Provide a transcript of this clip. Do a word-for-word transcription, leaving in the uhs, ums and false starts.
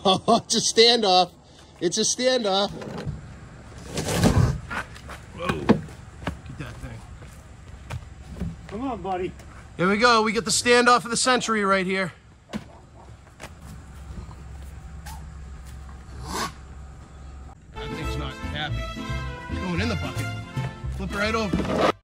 Oh, it's a standoff. It's a standoff. Whoa. Get that thing. Come on, buddy. Here we go. We get the standoff of the century right here. That thing's not happy. It's going in the bucket. Flip it right over.